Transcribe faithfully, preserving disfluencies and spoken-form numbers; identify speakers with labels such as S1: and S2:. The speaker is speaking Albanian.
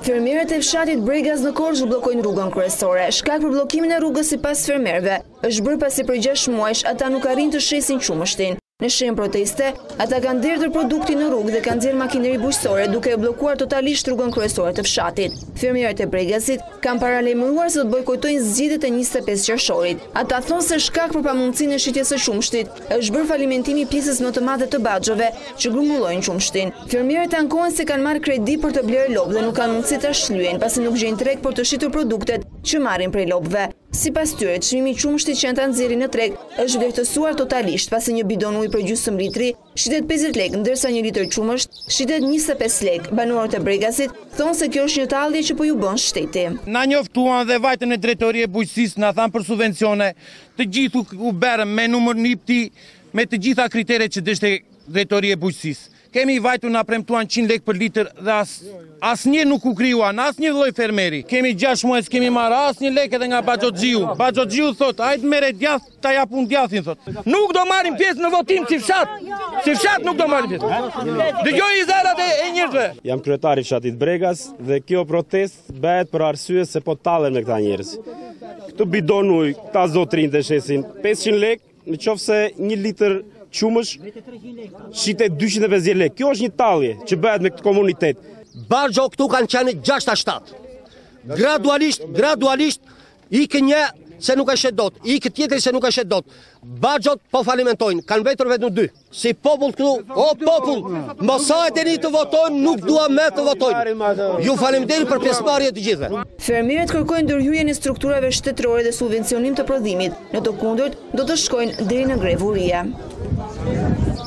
S1: Fermierët e fshatit Bregaz në Korçë bllokojnë rrugën kryesore. Shkak për bllokimin e rrugës sipas fermerëve është bërë pasi për gjashtë muajsh ata nuk arrin të shesin qumështin. Në shenjë proteste, ata kanë derdhur produktin në rrugë dhe kanë nxjerrë makineri bujqësore duke e bllokuar totalisht rrugën kryesore të fshatit. Fermierët e Bregazit kanë paralajmëruar se do të bojkotojnë zgjedhjet e njëzet e pesë qershorit. Ata thonë se shkak për pamundësinë e shitjes së qumshtit është bërë falimentimi i pjesës më të madhe të baxhove që grumullojnë qumshtin. Fermierët ankohen se kanë marrë kredi për të blerë lopë dhe nuk kanë mundësi ta shlyejnë pasi nuk gjejnë treg për të shitur produktet që marrin prej lopëve. Sipas tyre, çmimi i qumshtit që ata nxjerrin në treg është vlerësuar totalisht pasi një bidon ujë për gjysmë litri shitet pesëdhjetë lekë, ndërsa një litër qumësht shitet njëzet e pesë lekë. Banorët e Bregazit thonë se kjo është një tallje që po ju bën shteti.
S2: Na njoftuan dhe vajtën e drejtorie bujqësisë, na thanë për subvencione, të gjithu u berëm me numër nipti, me të gjitha kriteret që dështe drejtorie bujqësisë. Kemi vajtu na premtuan qind lekë për litër dhe as, as një nuk u kryuan, as një lloj fermeri. Kemi gjashtë muaj kemi marrë as një lekë edhe nga Baxhoxhiu. Baxhoxhiu thot, hajt merre djath, ta japun djathin thot. Nuk do marrim pjesë në votim si fshat. Si fshat nuk do marrim pjesë. Dëgjoj izarat e, e njerëzve.
S3: Jam kryetari i fshatit Bregaz dhe kjo protestë bëhet për arsye se po tallen me këta njerëz. Këtu bidon ujë, këta zotrin të shesin pesëqind lekë, nëse një litër qumësh shitet dyqind e pesëdhjetë lekë. Kjo është një tallje që bëhet me këtë komunitet.
S4: Baxho këtu kanë qenë gjashtë a shtatë. Gradualisht, gradualisht ikë një se nuk e shet dot, ikë tjetër se nuk e shet dot. Baxhot po falimentojnë, kanë vetur vetëm dy. Si popull këtu, o popull, mos sa e dini të votojnë, nuk dua me të votojnë. Ju faleminderit për pjesëmarrjen të gjithëve.
S1: Fermierët kërkojnë ndërhyrjen e strukturave shtetërore dhe subvencionim të prodhimit. Në të kundërt, do të shkojnë deri në grevurie.